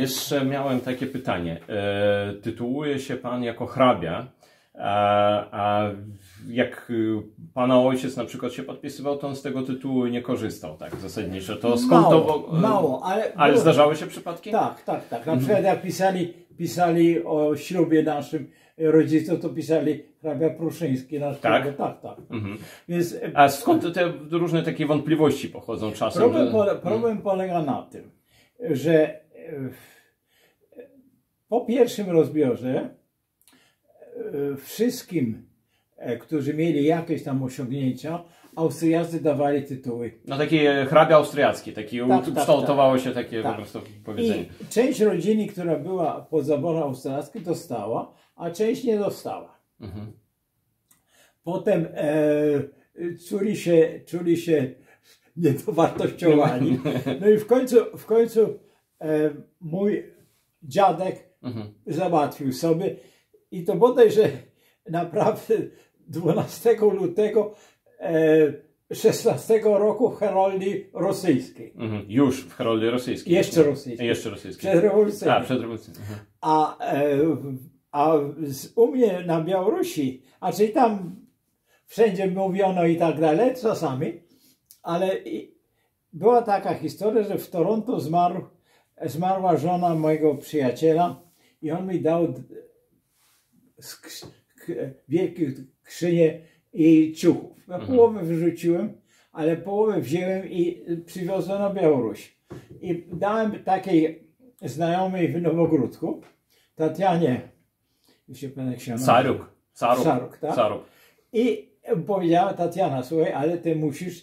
jeszcze miałem takie pytanie. Tytułuje się pan jako hrabia, a jak pana ojciec na przykład się podpisywał, to on z tego tytułu nie korzystał, tak zasadniczo. To skąd mało, ale zdarzały się przypadki? Tak. Na przykład jak pisali o ślubie naszym rodziców, to pisali hrabia Pruszyński. Tak? Tak. Więc, a skąd te różne takie wątpliwości pochodzą czasem? Problem polega na tym, że po pierwszym rozbiorze wszystkim, którzy mieli jakieś tam osiągnięcia, Austriacy dawali tytuły. No takie hrabia austriackie, kształtowało się takie po prostu powiedzenie. I część rodziny, która była pod zaborem austriackim, dostała, a część nie dostała. Potem czuli się niedowartościowani. No i w końcu mój dziadek załatwił sobie i to bodajże naprawdę 12 lutego 16 roku w Heroldii Rosyjskiej. Już w Heroldii Rosyjskiej. Jeszcze rosyjskiej. Przed rewolucją. Przed rewolucją. A u mnie na Białorusi, a czyli tam wszędzie mówiono i tak dalej, czasami, ale była taka historia, że w Toronto zmarła żona mojego przyjaciela i on mi dał wielkie skrzynię jej ciuchów. Ja połowę wyrzuciłem, ale połowę wziąłem i przywiozłem na Białoruś. I dałem takiej znajomej w Nowogródku, Tatianie, już się pamiętam jak się nazywa. Saruk, tak? Saruk. I powiedziała: Tatiana, słuchaj, ale ty musisz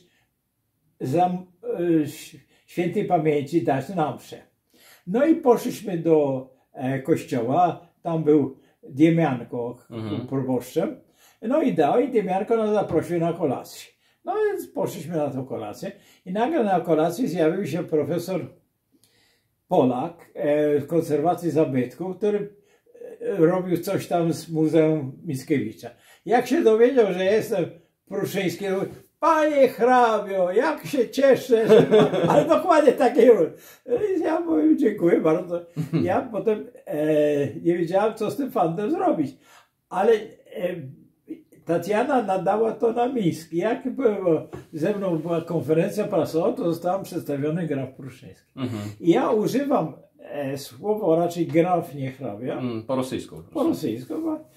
świętej pamięci dać na mszę. No i poszliśmy do kościoła, tam był Diemianko proboszczem. No i Diemianko nas zaprosił na kolację. No więc poszliśmy na tą kolację i nagle na kolacji zjawił się profesor Polak z konserwacji zabytków, który robił coś tam z Muzeum Mickiewicza. Jak się dowiedział, że jestem Pruszyński, to mówił: panie hrabio, jak się cieszę, że pan... ale dokładnie takie. Ja mówię: dziękuję bardzo. Ja potem nie wiedziałem, co z tym fantem zrobić, ale Tatiana nadała to na miski. Jak ze mną była konferencja prasowa, to zostałem przedstawiony graf Pruszyński. I ja używam słowo raczej graf, nie hrabia. Po rosyjsku. Po rosyjsku.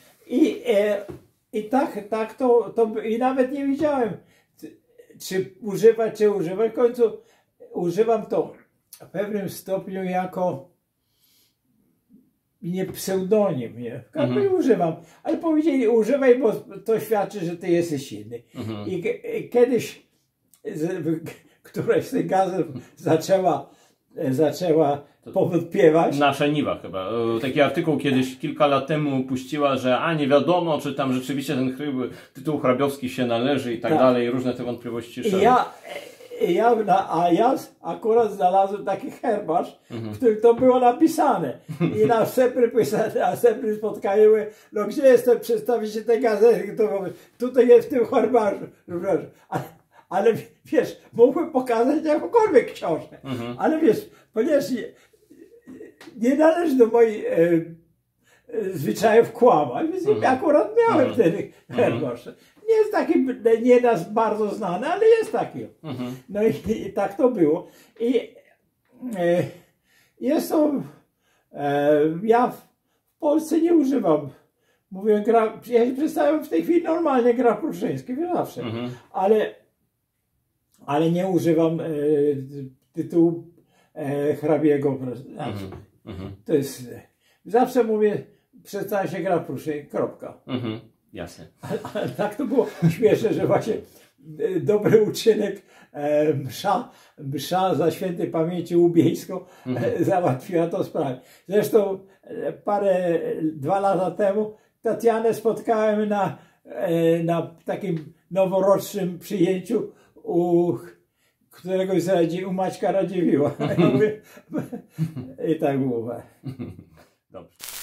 I tak to i nawet nie wiedziałem, czy używać. W końcu używam to w pewnym stopniu jako nie pseudonim, nie? Używam, ale powiedzieli: używaj, bo to świadczy, że ty jesteś inny. I kiedyś któraś z tych gazet zaczęła powątpiewać. Nasza Niwa chyba. Taki artykuł kiedyś, kilka lat temu puściła, że nie wiadomo, czy tam rzeczywiście ten tytuł hrabiowski się należy i tak dalej. Różne te wątpliwości. Ja akurat znalazłem taki herbarz, w którym to było napisane. I na wstępnym spotkaniu mówię: no gdzie jest ten przedstawiciel tej gazety? To mówię: tutaj jest w tym herbarzu. Ale wiesz, mógłbym pokazać jakąkolwiek książkę. Ale wiesz, ponieważ nie należy do moich zwyczajów kłamać, więc akurat miałem wtedy herbarz. Nie jest taki, nie nas bardzo znany, ale jest taki. No i tak to było. I jest to, ja w Polsce nie używam. Mówię, ja się przedstawiam w tej chwili normalnie graf Pruszyński, zawsze. Ale nie używam tytułu hrabiego. To jest, zawsze mówię: przedstawia się graf Pruszyński, kropka. Jasne. Ale tak to było śmieszne, że właśnie dobry uczynek, msza za świętej pamięci ubieńską załatwiła to sprawę. Zresztą 2 lata temu Tatianę spotkałem na takim noworocznym przyjęciu u któregoś u Maćka Radziwiłła. I tak było. Dobrze.